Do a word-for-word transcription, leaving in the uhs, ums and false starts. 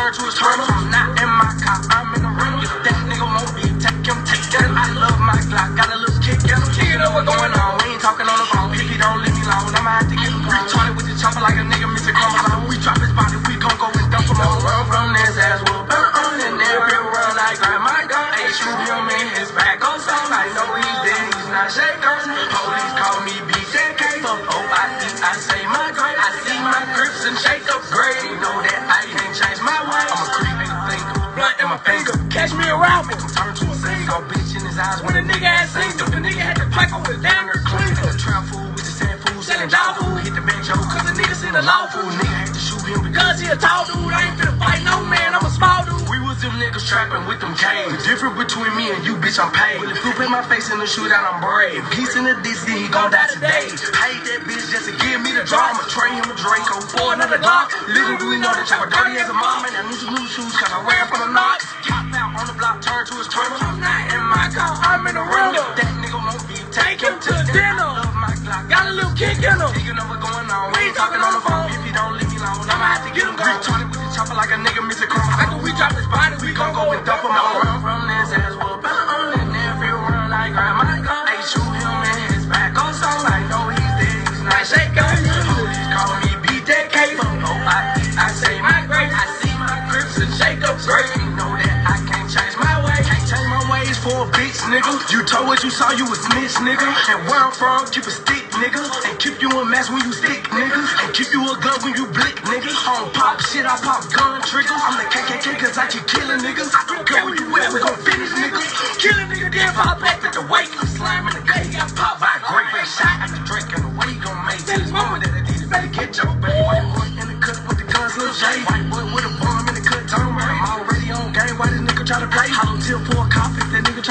turn to a turtle. I'm not in my car, I'm in the rental. If that nigga won't be, take him, take that. I love my Glock, got a little kick in him. You know what's going on, we ain't talking on the phone. If he don't leave me alone, I'ma have to get him gone. Retarded with the chopper like a nigga Mister Chromosome. We drop his body, we gon' go and dump him on. Run from this ass, we'll burn on and every run. I grab my gun, hey, shoot him in his back on something. I know he's dead, he's not shaking. Police call me B J K. Fuck O I E, I say my grade. I see my grips and shake up grade. Know that I can't change my way. I'm a creep, anything through blunt in my finger. Catch me around, make him turn to a single bitch in his eyes. When a nigga had seen him, the nigga had to pack on his damn near clean. The trap fool with the sand fool, selling dog food. Hit the banjo, cause the nigga seen a law fool. Nigga had to shoot him because he a tall dude. I ain't finna fight no man, I'm a small dude. We was them niggas trapping with them canes. The difference between me and you, bitch, I'm paid. When the poop in my face in the shootout, I'm brave. Peace in the D C, he gon' die today. Paid that bitch just to give me the drama. Train him a Draco for another Glock. Little do we know that y'all dirty as a mom. And I need some new shoes cause I ran from the knocks. Cop out on the block, turn to his turtle. I'm not in my car, I'm in the rental. That nigga won't be, take him to dinner. Love my Glock, got a little kick in him. You know what's going on, we ain't talking on the phone. If he don't leave me alone, I'ma have to get him gone. Retarded with the chopper like a nigga Mister Chromosome. After we drop his body, we gon' go and dump him out. Run from this ass, we'll burn on and every run. I grab my gun, hey, shoot him in his back on something. I know he's dead, he's not shaking. Police call me B J K. Fuck O I E, I say my grade. I see my grips and shake up grade. Know that I can't change my way. Can't change my ways for a bitch, nigga. You told what you saw, you was snitch, nigga. And where I'm from, keep a stick, nigga. And keep you a mask when you stick, nigga. And keep you a glove when you blick, nigga. I don't pop shit, I pop gun triggers. I'm the K K K cause I keep killing niggas. I don't care where you at, we gon' finish, niggas. Kill a nigga, then pop back at the wake. I'm slamming the gate, got popped by a great big shot at the drink. And the way he gon' make to this moment that I did it, better get your baby. White boy in the cut with the guns, little J. White boy with a bomb in the cut, turn around. I'm already on game, why this nigga try to play? Hollow tip for a cop if that nigga